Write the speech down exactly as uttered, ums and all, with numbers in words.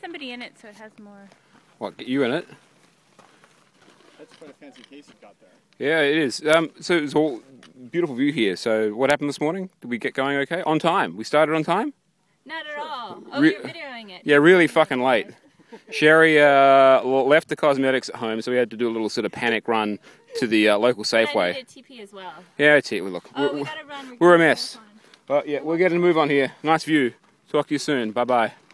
somebody in it so it has more. What, get you in it? That's quite a fancy case you've got there. Yeah, it is. Um, so it's all beautiful view here. So what happened this morning? Did we get going okay? On time. We started on time? Not at all. Oh, Re you're videoing it. Yeah, really fucking late. Sherry uh, left the cosmetics at home, so we had to do a little sort of panic run to the uh, local Safeway. I needed T P as well. Yeah, T P. Look, Oh, we're, we gotta run. we're a mess. But yeah, we're getting to move on here. Nice view. Talk to you soon. Bye bye.